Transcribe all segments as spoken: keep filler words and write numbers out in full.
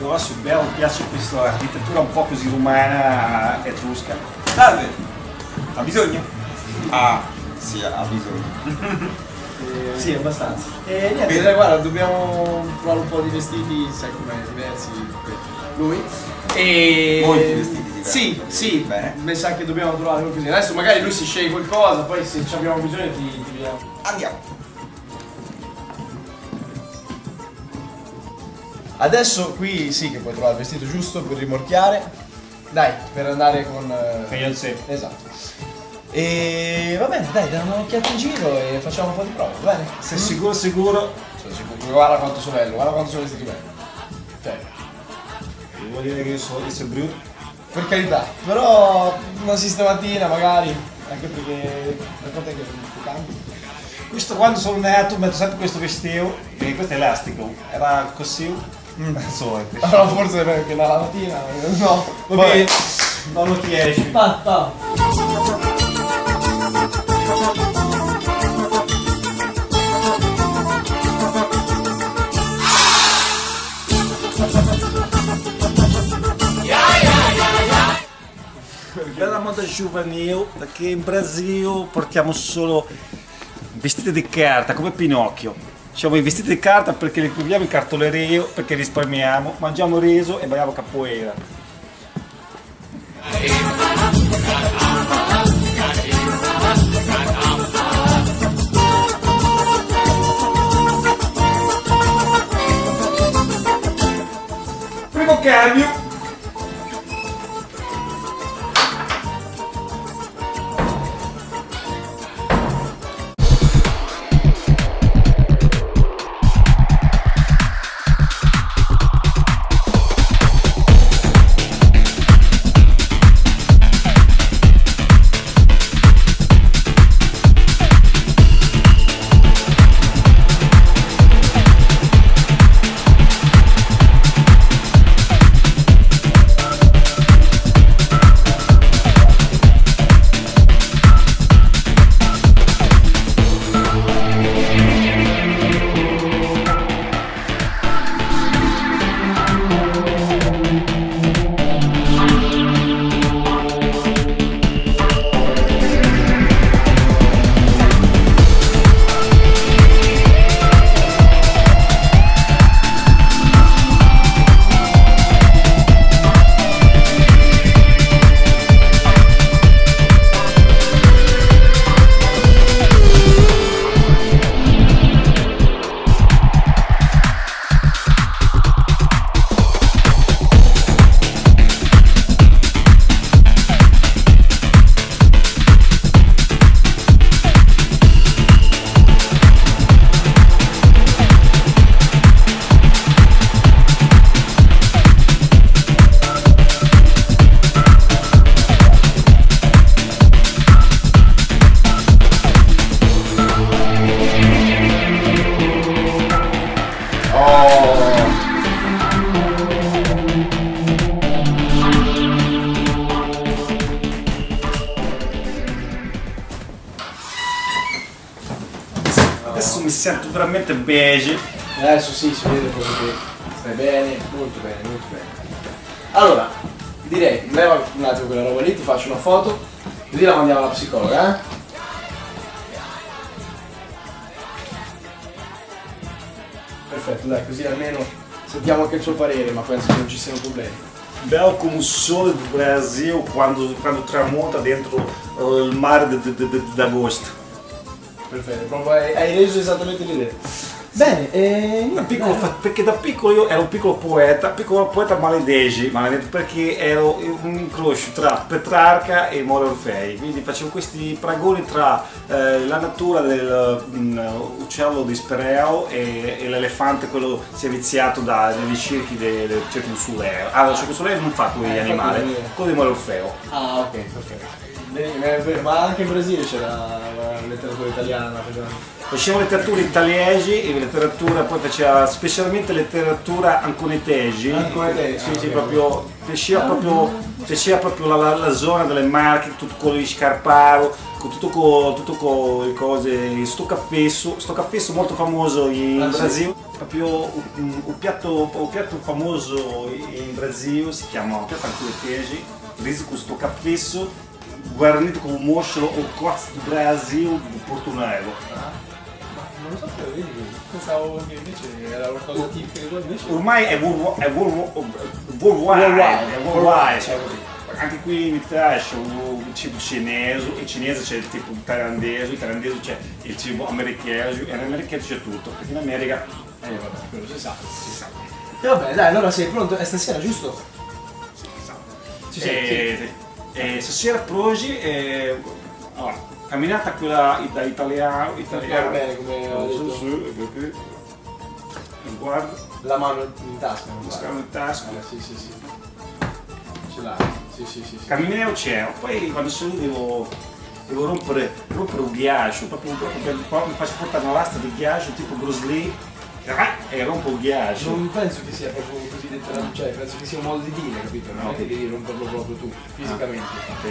grosso, bello, mi piace questa architettura un po' così romana, etrusca. Salve! Ha bisogno? Ah, sì, ha bisogno. Eh, sì, abbastanza. E niente, Bene. dai, guarda, dobbiamo trovare un po' di vestiti, sai com'è, diversi. Lui. E... Molti vestiti diversi. Sì, sì, Bene. mi sa che dobbiamo trovare qualcosa. Adesso magari lui si sceglie qualcosa, poi se ci abbiamo bisogno ti, ti vediamo. Andiamo. Adesso qui sì che puoi trovare il vestito giusto per rimorchiare. Dai, per andare con... eh, Fiancé. Esatto. E va bene, dai, diamo un'occhiata in giro e facciamo un po' di prove, va bene? Sei sicuro, sicuro? Sono sicuro. Guarda quanto sono bello, guarda quanto sono vestiti belli. Cioè, Devo dire che io so che sei brutto. per carità, però una sistematina magari, anche perché da quanto è che ti cambi? Questo quando sono nato metto sempre questo vestito, e questo è elastico, era così. Mm. So, è cresciuto. Allora forse è perché dalla mattina, no, Vabbè, non lo riesci. Va, va. Bella moda juvenile, perché in Brasile portiamo solo vestiti di carta, come Pinocchio. Facciamo i vestiti di carta perché li troviamo in cartoleria, perché risparmiamo, mangiamo riso e balliamo capoeira. Primo cambio. Adesso mi sento veramente beige. Adesso sì, si vede proprio che stai bene, molto bene, molto bene. Allora, direi, leva un attimo quella roba lì, ti faccio una foto, così la mandiamo alla psicologa, eh? Perfetto, dai, così almeno sentiamo anche il suo parere, ma penso che non ci siano problemi. Bello come il sole do Brasil quando, quando tramonta dentro uh, il mare d'agosto. Perfetto, proprio hai, hai reso esattamente l'idea. Bene, e... Da piccolo, perché da piccolo io ero un piccolo poeta, piccolo poeta maledege, maledetto perché ero un incrocio tra Petrarca e Moro Orfei, quindi facevo questi paragoni tra eh, la natura dell'uccello di Spereo e, e l'elefante, quello si è viziato dai circhi del, del Circo du Soleil. Ah, il Circo du Soleil non fa quegli Eh, animali, fa quello di Moro Orfeo. Ah, ok, perfetto. Bene, ma anche in Brasile c'era la letteratura italiana. Faceva letteratura italiesi e letteratura, poi faceva specialmente letteratura anconetesi. Anconetesi, sì, sì, ok. proprio, piaceva proprio, piaceva proprio la, la, la zona delle Marche, tutto con gli Scarparo, con tutto con, tutto con le cose, sto caffesso, sto caffesso molto famoso in Ah, sì? Brasile, proprio un, un, piatto, un piatto famoso in Brasile, si chiama piatto anconetesi, riso con sto caffesso, guarnito con un moscio o cozzo di Brasile di Portonello. Non lo sapevo, vedi, pensavo che invece era qualcosa tipico di qua, invece... Ormai è worldwide, è worldwide, è worldwide, cioè, anche qui in Italia c'è un cibo cinese, in cinese c'è il tipo thailandese, in thailandese c'è il cibo americano e in America c'è tutto, perché in America Eh vabbè, quello si sa. si sa. E vabbè, dai, allora sei pronto? È stasera, giusto? Si sa. Ci sei, E, e stasera progi, e, allora, camminata quella da italiano, italiano. bene, come ho Su, detto. su, perché guardo, La mano in tasca, non mi vale. scavo in tasca. Eh, sì, sì, sì. Ce l'hai. Sì, sì, sì, sì. Cammineo c'è, poi quando sono lì devo, devo rompere, rompere un ghiaccio, proprio, proprio per- poi mi faccio portare una lastra di ghiaccio tipo Bruce Lee e rompo il ghiaccio. Non penso che sia proprio così detto, cioè penso che sia un modo di dire, capito? Non No. è che devi romperlo proprio tu, fisicamente. Ok.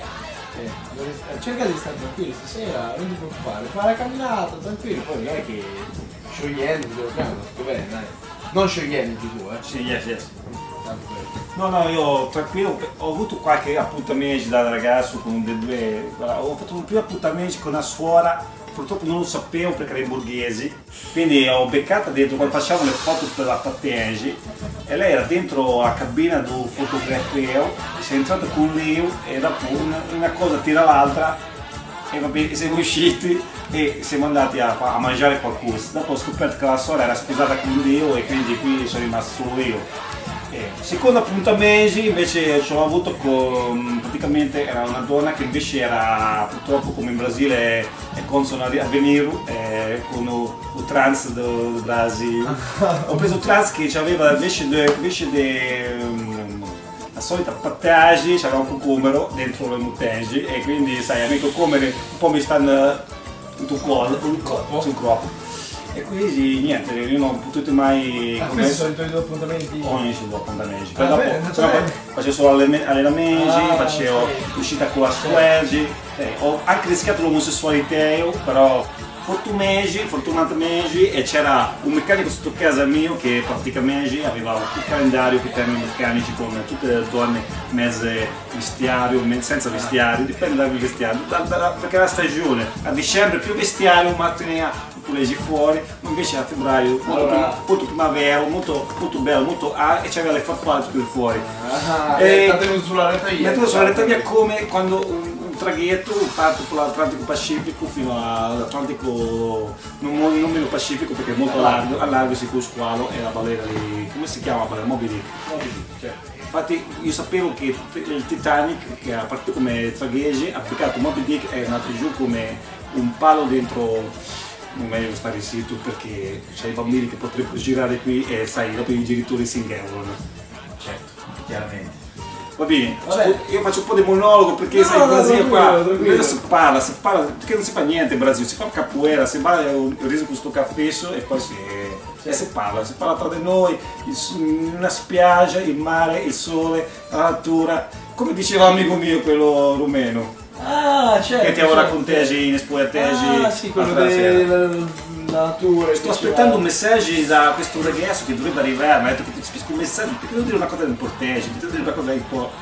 Eh, dovresti- eh, cerca di stare tranquillo stasera, non ti preoccupare, fai la camminata, tranquillo, poi non è che sciogliendoti, piano, tutto bene, dai. Non sciogliendoti tu, eh. Sì, yes, yes. Tanto per... No, no, io tranquillo, ho avuto qualche appuntamento da ragazzo con dei due, guarda, ho fatto un più appuntamenti con una suora, purtroppo non lo sapevo perché era in borghesi, quindi ho beccata dentro, quando facciamo le foto per la patente, e lei era dentro la cabina del fotografeo, si è entrata con lei e dopo una, una cosa tira l'altra e va bene, siamo usciti e siamo andati a, a mangiare qualcosa. Dopo ho scoperto che la sorella era sposata con Leo e quindi qui sono rimasto solo io. Eh, secondo appuntamento invece ce l'ho avuto con, praticamente era una donna che invece era purtroppo come in Brasile è consono a venire eh, con il trans del Brasile. Ho preso il trans che aveva invece di invece de, um, la solita pataggi, c'era un cucumero dentro le mutengi e quindi sai, a me i cucumeri un po' mi stanno sul collo, sul corpo. E quindi niente, io non ho potuto mai Ah, questi sono i tuoi due appuntamenti? ogni due appuntamenti. Ah, Poi dopo bene, però bene. facevo solo allene- allenamenti, Ah, facevo ok. uscita con la squergi, eh, ho anche rischiato l'omosessualità, però fortunatamente, fortunatamente e c'era un meccanico sotto casa mio che praticamente aveva un calendario con i termini meccanici con tutte le donne mezze vestiario, me- senza vestiario, dipende dal vestiario, da- da- perché era stagione, a dicembre più vestiario, ma teneva puleggi fuori, ma invece a febbraio molto, Allora- prim- molto primavera, molto, molto bello, molto ah, e c'aveva le farfalle tutte fuori. Ah, E- e t'ha tenuto sulla retta via. Mi ha tenuto sulla retta via come quando un, un traghetto parte per l'Atlantico Pacifico fino all'Atlantico, non, mo- non meno Pacifico perché è molto largo, a largo si può squalo e la balena di, come si chiama la balena? Moby Dick. Certo. Infatti io sapevo che il Titanic, che ha partito come traghese, ha piccato Moby Dick e è andato giù come un palo dentro. Non è meglio stare zitto perché c'è i bambini che potrebbero girare qui e sai, dopo i genitori si inghevano. Certo, chiaramente. Va bene, Vabbè. io faccio un po' di monologo perché No, sai no, in Brasile tranquillo, qua tranquillo. non si parla, si parla, perché non si fa niente in Brasile, si fa capoeira, si va un riso con sto caffè e poi si, e si parla, si parla tra di noi, il- una spiaggia, il mare, il sole, la natura, come diceva l'amico mio quello rumeno. Ah, certo. Che ti avevo certo. raccontato in Espoiatesi Ah, sì, quello l'altra sera. della natura. Sto aspettando un messaggio da questo ragazzo che dovrebbe arrivare, mi ha detto che ti spesco un messaggio, perché devo dire una cosa importante, ti devo dire una cosa un po'.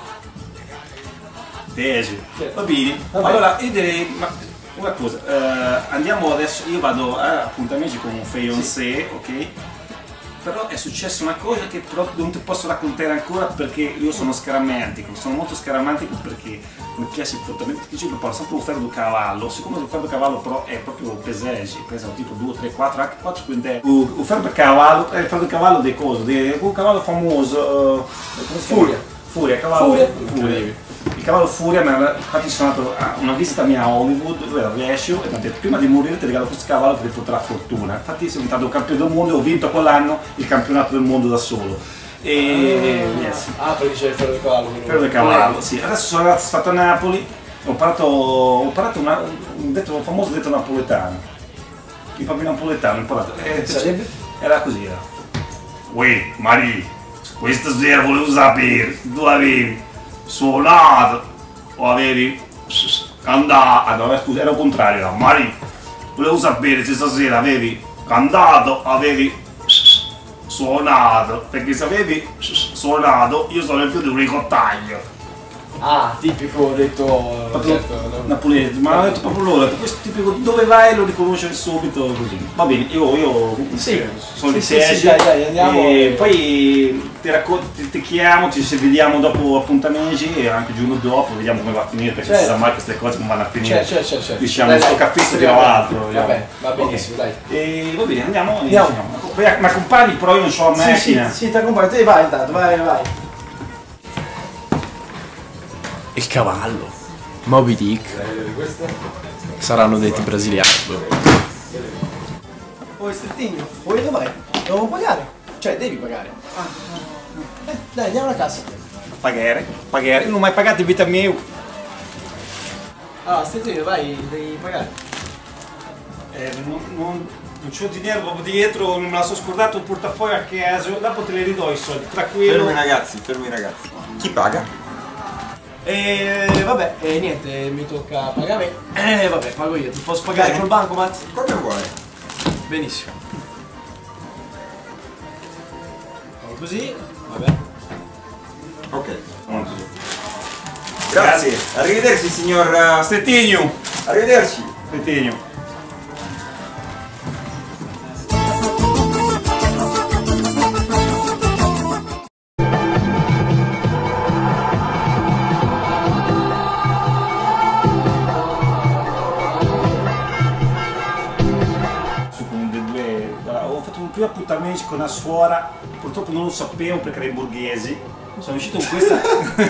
Tesi. Va bene. Va bene. Allora io direi ma, una cosa, eh, andiamo adesso, io vado a appuntamenti con un fiancé, ok? Però è successa una cosa che però non ti posso raccontare ancora perché io sono scaramantico, sono molto scaramantico perché mi piace fortemente, io preparo sempre un ferro di cavallo, siccome il ferro di cavallo però è proprio pesante, pesa tipo due, tre, quattro, anche quattro quintali. Il ferro di cavallo è il ferro di cavallo di cosa? Di un cavallo famoso, eh, come si chiama? Furia. Furia, cavallo Furia. Furia. Il cavallo Furia, ma infatti sono andato a una visita mia a Hollywood, dove era riesce e mi ha detto prima di morire ti regalo questo cavallo che ti porterà fortuna. Infatti sono diventato campione del mondo e ho vinto quell'anno il campionato del mondo da solo. E yes. Ah, perché c'è il ferro di cavallo. quello- Ferro del cavallo, sì. Adesso sono andato- stato a Napoli, ho imparato, ho imparato una- un, detto, un famoso detto napoletano. il bambino napoletano imparato. Eh, Sarebbe? era così, era. Uè, Marie, questa sera volevo sapere se tu avevi suonato o avevi cantato. Ah, no, scusa, era il contrario, era Marie, volevo sapere se stasera avevi cantato o avevi suonato, perché se avevi suonato io sono il più di un ricottaglio. Ah, tipico, ho detto... Proprio certo, no. napoletano, ma hanno detto proprio loro, questo tipico dove vai lo riconosce subito così. Va bene, io, io Sì, sono di sì, sì, Sesi, sì, dai, dai, andiamo. e poi ti, racconto, ti, ti chiamo, ci vediamo dopo appuntamenti e anche il giorno dopo, vediamo come va a finire, perché Certo. si sa mai queste cose come vanno a finire. Certo, certo, certo, certo. Diciamo, Dai, sto dai, caffè sì, di va altro. bene, vediamo. va bene, va benissimo, Ok. dai. E va bene, andiamo. e Andiamo. diciamo. Poi, mi accompagni, però io non ho la Sì, sì, macchina. sì, ti accompagno, te vai intanto, vai, vai. Il cavallo, Moby Dick, saranno detti brasiliani. Oh, strettigno, vuoi dove vai? Devo pagare. Cioè, devi pagare. Ah, eh, dai, andiamo alla cassa. Pagare, pagare, io non ho mai pagato in vita mia. Allora, strettigno, vai, devi pagare. Eh, non, non, non c'ho dinero proprio dietro, me la sono scordato il portafoglio a casa, dopo te le ridò i soldi, tra quello... Fermi ragazzi, fermi ragazzi. Chi paga? E vabbè, e niente, mi tocca pagare. Eh, vabbè, pago io. Ti posso pagare Bene. col bancomat? Come vuoi? Benissimo. Pago così, vabbè. Ok. Molto bene. Grazie. Arrivederci signor... uh, Strettigno, Arrivederci. Strettigno. Ho fatto un primo appuntamento con una suora, purtroppo non lo sapevo perché era in borghesi. Sono uscito con questa.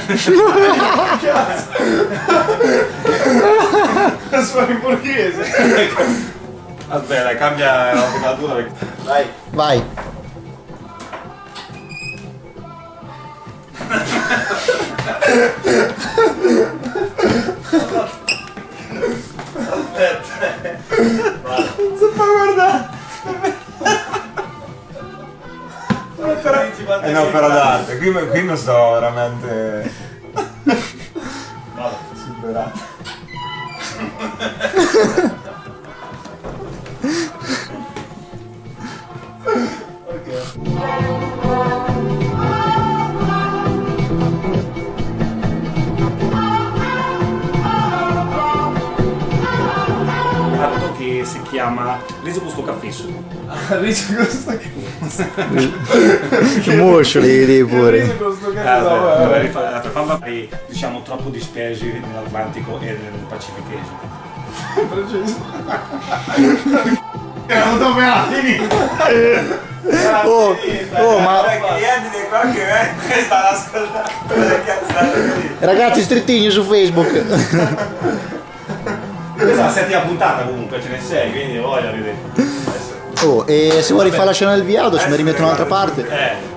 La suona in borghese. Aspetta, cambia la pedatura. Vai. Vai. Non si può guardare. È un'opera d'arte, qui, qui mi sto veramente superato. Atto che si chiama riso gusto caffè su. Riso con sto Che moscioli lì pure. Riso con sto Ah, cazzo. beh, vabbè. magari fa- per farla poi, diciamo troppo dispesi nell'Atlantico e nel Pacifichese. Erano dove attimi! Oh, oh, ma I clienti di qua che eh, stanno ascoltando le cazzate così. ragazzi, strettigni su Facebook. Questa è la settima puntata comunque, ce ne sei, quindi voglio vedere. Oh, e se vuoi rifare la scena del viaggio, se mi rimetto un'altra parte. Eh,